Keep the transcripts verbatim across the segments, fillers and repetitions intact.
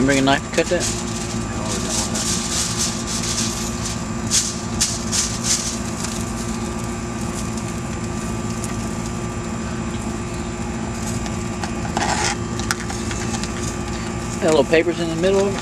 bring a knife to cut that? Got little papers in the middle of it?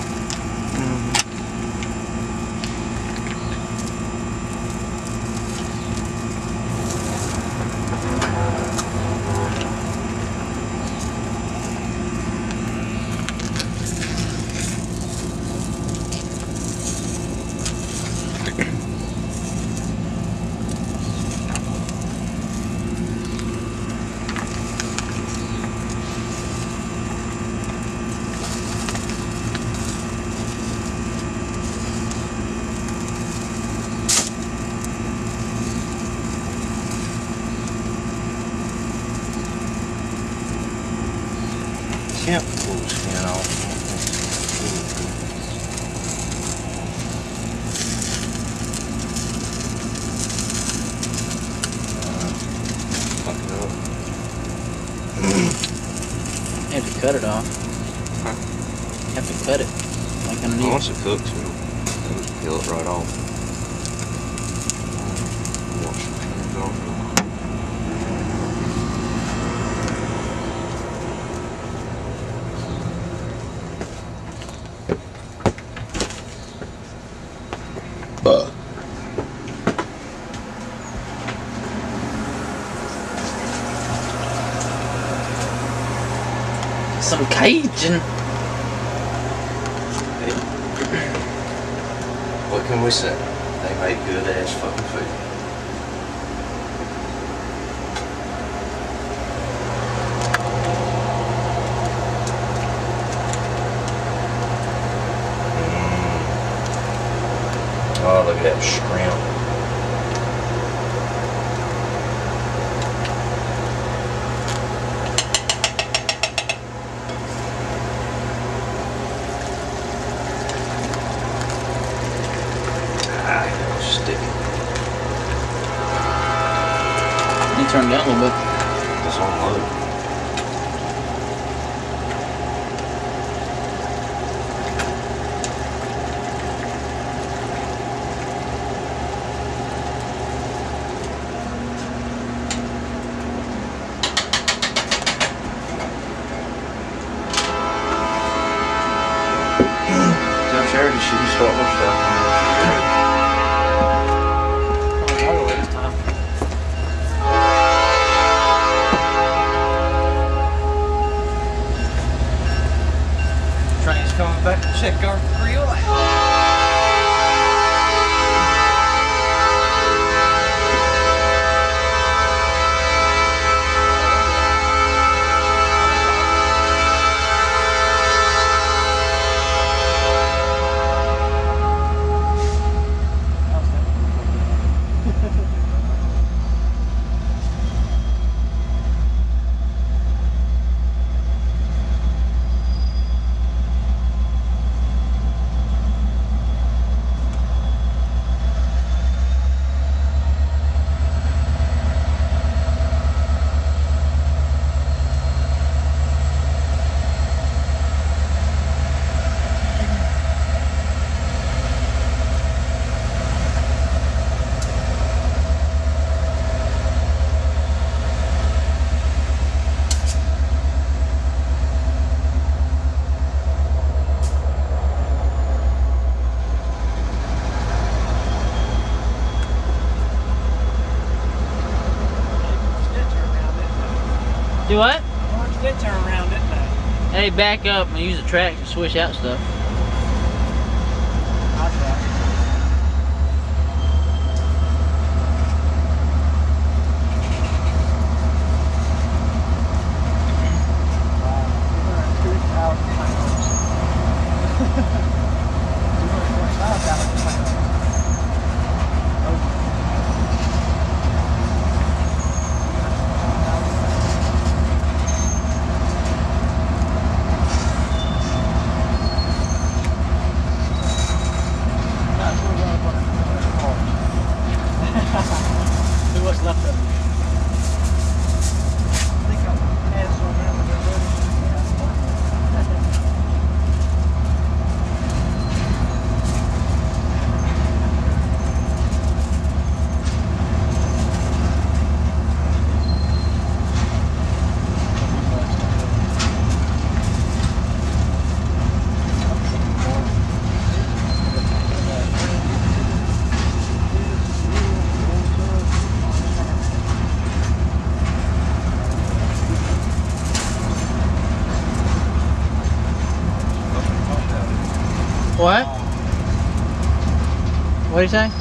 Can't pull the skin off. Uh, fuck it up. You have to cut it off. Huh? You have to cut it. Like underneath. Once it cooks, it'll, it'll just peel it right off. Wash your hands off. Buh. Some Cajun. Hey. What can we say? They make good ass fucking food. Oh, look at that shrimp. Ah, it's sticky. You turn it down a little bit. It's on low. Charity, she can start her stuff. Train's coming back to check our grill. Do what? Orange did turn around, didn't they? Hey, back up and use the track to switch out stuff. I'll try. What? What do you say?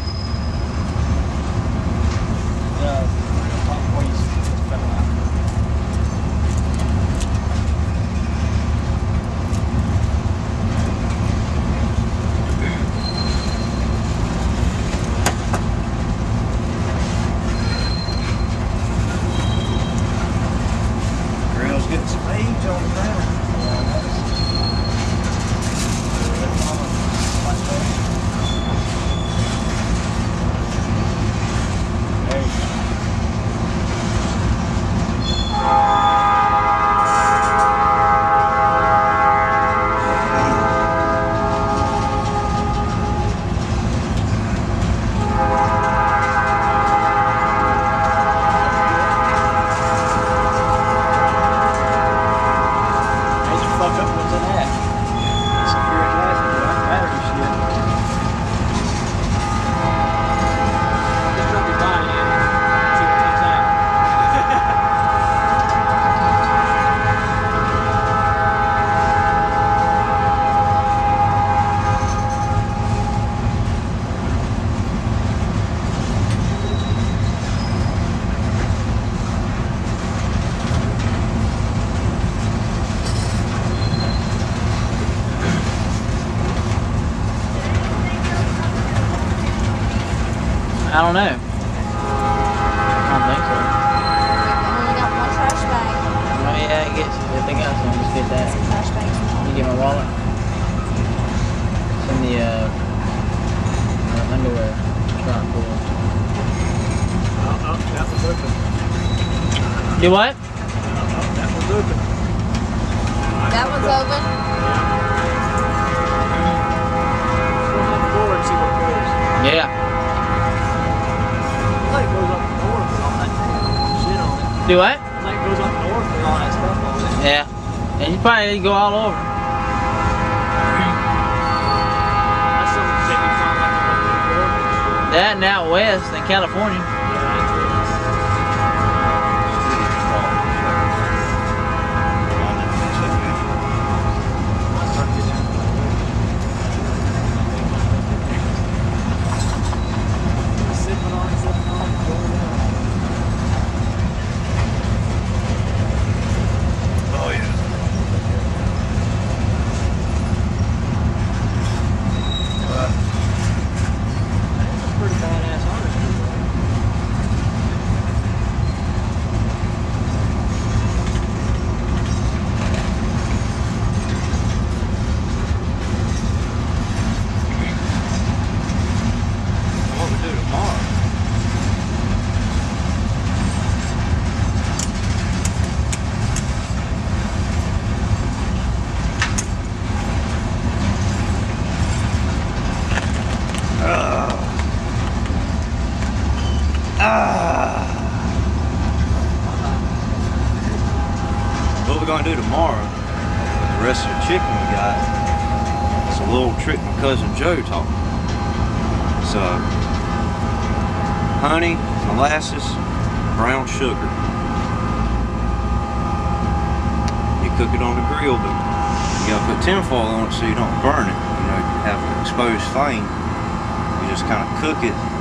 Grill's getting some age on the ground. I don't know. I don't think so. I only got one trash bag. Oh yeah, I guess if they got some, just get that. Some trash bags. You get my wallet. Some of the uh, uh, underwear. Trunk cool. Oh, oh, that was open. Do what? Oh, that was open. That one's open. We'll have the door and see what goes. Yeah. The light goes up the door with all that shit on it. Do what? The light goes up the door with all that stuff on it. Yeah. And you probably need to go all over. That's something that we found like a little door. That and out west in California. Yeah, that's it. Sipping on, sipping on, going down. Oh yeah. That's a pretty badass artistry. What we do tomorrow? What we're gonna do tomorrow with the rest of the chicken we got is a little trick my cousin Joe taught me. So, honey, molasses, brown sugar. You cook it on the grill, but you gotta put tinfoil on it so you don't burn it. You know, you have an exposed flame. You just kind of cook it